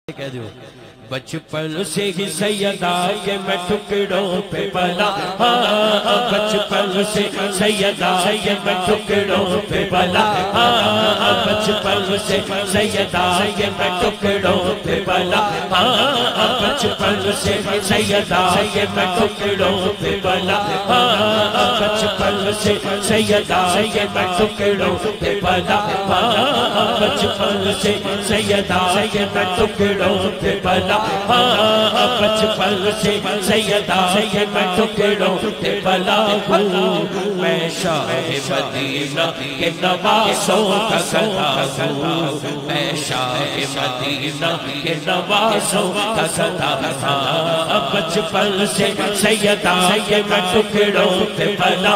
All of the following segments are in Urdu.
کہہ دیو بچپن سے ہی سیدہ کے میں ٹکڑوں پہ پلا بچپن سے سیدہ کے میں ٹکڑوں پہ پلا بچپن سے سیدہ کے میں ٹکڑوں پہ پلا بچپن سے سیدہ کے میں ٹکڑوں پہ پلا بچپن سے سیدہ کے میں ٹکڑوں پہ پلا بچپن سے سیدہ کے میں ٹکڑوں پہ پلا بچپن سے سیدہ کے میں ٹکڑوں پہ پلا ہوں میں شاہ مدینہ کے نوازوں کا گدا ہوں میں شاہ مدینہ کے نوازوں کا گدا ہوں بچپن سے سیدہ کے میں ٹکڑوں پہ پلا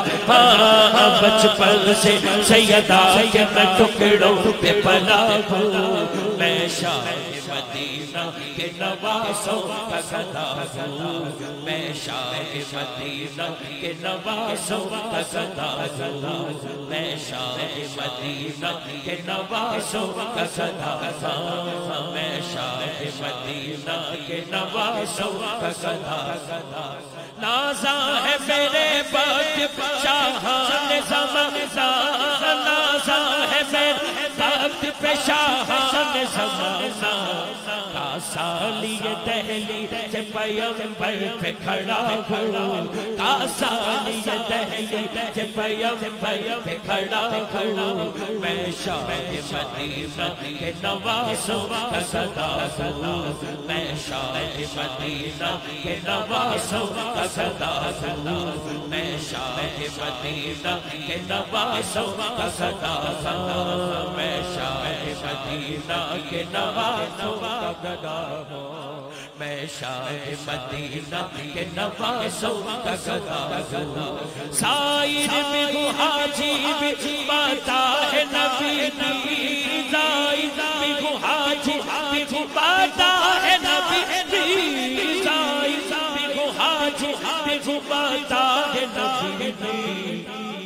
بچپن سے سیدہ کے میں ٹکڑوں پہ پلا ہوں میں شاہ مدینہ کے نوازوں کا گدا ہوں میں شاہ مدینہ کے نوازوں کا گدا ہوں میں شاہ مدینہ کے نوازوں کا گدا ہوں میں شاہ مدینہ کے نوازوں کا گدا نازا ہے میرے بخت شاہان زمان نازا ہے میرے بخت پہ شاہان زمان کاسالی دہلی سے پیغمبر پہ کھڑا ہوں کاسالی دہلی سے پیغمبر پہ کھڑا ہوں میں شاہ مدینہ کے نوازوں کا گدا ہوں میں شاہ مدینہ کے نوازوں کا گدا ہوں میں شاہ مدینہ کے نوازوں کا گدا ہوں میں شاہ مدینہ کے نوازوں کا گدا ہوں میں شاہ مدینہ کے نوازوں کا گدا ہوں سائر میں ہوں حاجی بھی باتا ہے نبی کی سائر میں ہوں حاجی بھی باتا ہے نبی کی سائر میں ہوں حاجی بھی باتا ہے نبی کی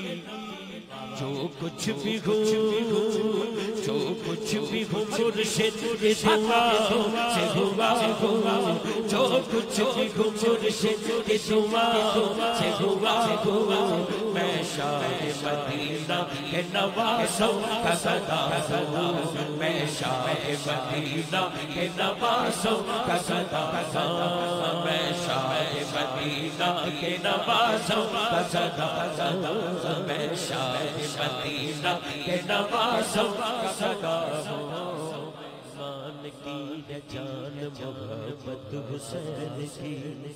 جو کچھ بھی ہو جو کچھ بھی ہو مرشد کی دعاؤں سے ہوا ہو جو کچھ بھی ہو مرشد کی دعاؤں سے ہوا ہو میں شاہ مدینہ کے نوازوں کا گدا ہوں میں شاہ مدینہ کے نوازوں کا گدا ہوں میں شاہ مدینہ کے نوازوں کا گدا ہوں میں شاہ مدینہ کے نوازوں کا گدا ہوں ایمان کی ہے جان محبت حسین کی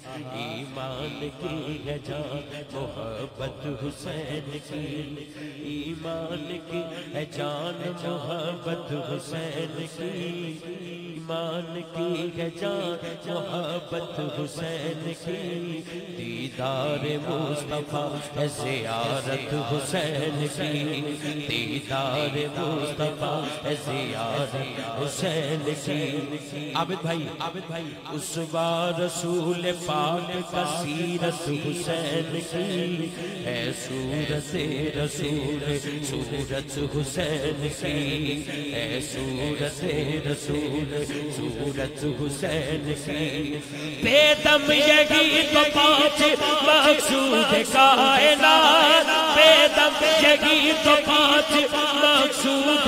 ایمان کی ہے جان محبت حسین کی ایمان کی ہے جان محبت حسین کی ایمان کی ہے جان محبت حسین کی دیدار مصطفیٰ ہے زیارت حسین کی دیدار مصطفیٰ ہے زیارت حسین کی عابد بھائی اسوہ رسول پاک کا سیرت حسین کی ہے صورت رسول صورت حسین کی ہے صورت رسول صورت حسین کی بے دم یہی تو پانچ مقصود کائنات بے دم یہی تو پانچ مقصود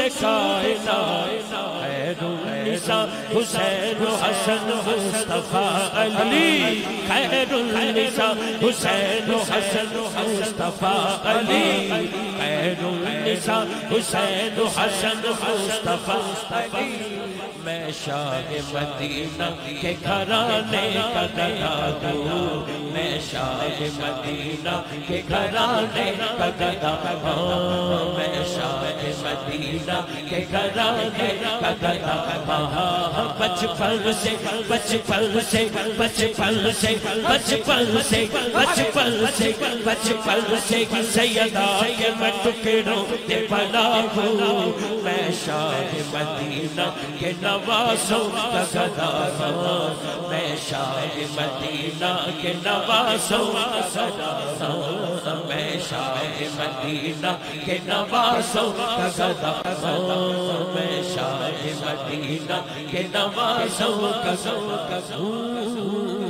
کائنات خیر النساء حسین و حسن مصطفیٰ علی خیر النساء حسین و حسن مصطفیٰ علی خیر النساء حسین و حسن مصطفیٰ علی میں شاہ مدینہ کے گھرانے کا گدا ہوں میں شاہ مدینہ کے گھرانے کا گدا ہوں میں شاہ مدینہ کے گھرانے کا گدا ہوں بچپن سے بچپن سے بچپن سے بچپن سے بچپن سے بچپن سے سیدہ کے میں ٹکڑوں پہ پلا ہوں میں شاہ مدینہ کے نواز نوازوں کا گدا ہوں، میں شاہ مدینہ کے نوازوں کا گدا ہوں، میں شاہ مدینہ کے نوازوں کا گدا ہوں، میں شاہ مدینہ کے نوازوں کا گدا ہوں۔